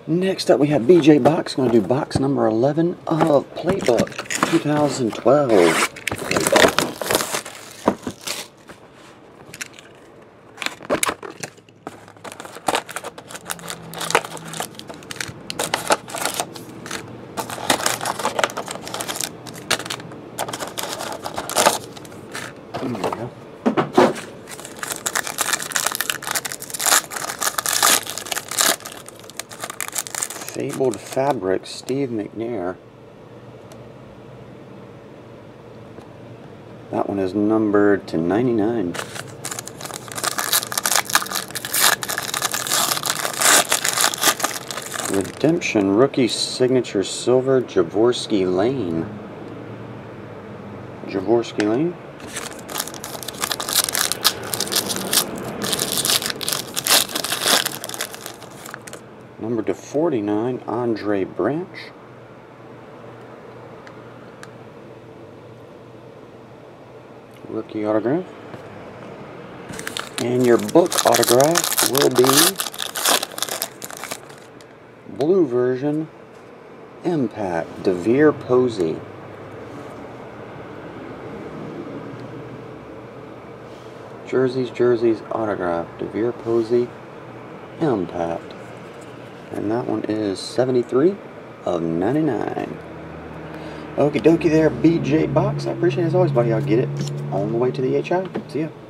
Next up we have BJBox. Going to do box number 11 of Playbook 2012 Playbook. There we go. Fabled Fabric, Steve McNair. That one is numbered to 99. Redemption Rookie Signature Silver, Jaworski Lane. Jaworski Lane. Number to 49, Andre Branch. Rookie autograph. And your book autograph will be blue version, Impact, DeVere Posey. Jerseys, autograph, DeVere Posey, Impact. And that one is 73 of 99. Okie dokie there, BJBox. I appreciate it as always, buddy. I'll get it on the way to the HI. See ya.